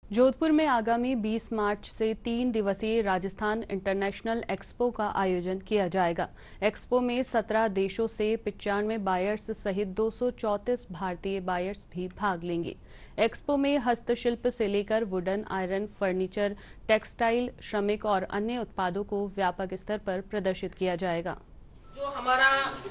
जोधपुर में आगामी 20 मार्च से 3 दिवसीय राजस्थान इंटरनेशनल एक्सपो का आयोजन किया जाएगा। एक्सपो में 17 देशों से 95 बायर्स सहित 234 भारतीय बायर्स भी भाग लेंगे। एक्सपो में हस्तशिल्प से लेकर वुडन, आयरन, फर्नीचर, टेक्सटाइल, श्रमिक और अन्य उत्पादों को व्यापक स्तर पर प्रदर्शित किया जाएगा। जो हमारा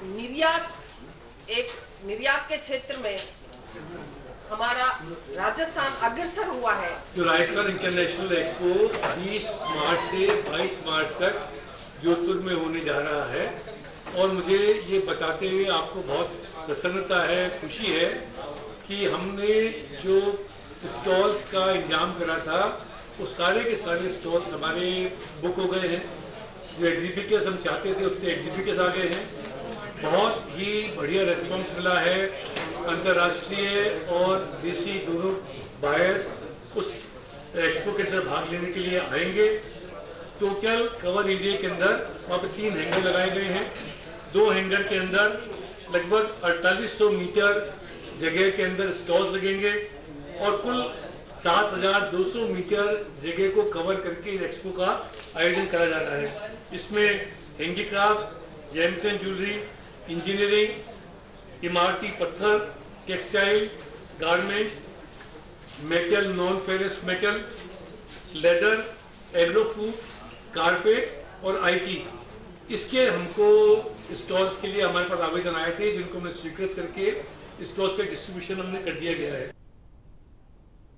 निर्यात के क्षेत्र में हमारा राजस्थान अग्रसर हुआ है। जो राजस्थान इंटरनेशनल एक्सपो 20 मार्च से 22 मार्च तक जोधपुर में होने जा रहा है और मुझे ये बताते हुए आपको बहुत प्रसन्नता है, खुशी है कि हमने जो स्टॉल्स का इंतजाम करा था वो सारे के सारे स्टॉल्स हमारे बुक हो गए हैं। जो एग्जीबिटर्स हम चाहते थे उतने एग्जीबिटर्स आ गए हैं। बहुत ही बढ़िया रेस्पॉन्स मिला है। अंतर्राष्ट्रीय और देसी दोनों बायर्स उस एक्सपो के अंदर भाग लेने के लिए आएंगे। टोटल कवर एरिया के अंदर वहाँ पे 3 हैंगर लगाए गए हैं। 2 हैंगर के अंदर लगभग 4800 मीटर जगह के अंदर स्टॉल्स लगेंगे और कुल 7200 मीटर जगह को कवर करके एक्सपो का आयोजन करा जा रहा है। इसमें handicraft, gems and jewellery, engineering, इमारती पत्थर, textile, garments, metal, non ferrous metal, leather, agro food, carpet और आईटी, इसके हमको स्टॉल्स के लिए हमारे पास आवेदन आए थे जिनको हमने स्वीकृत करके स्टॉल्स का डिस्ट्रीब्यूशन हमने कर दिया गया है।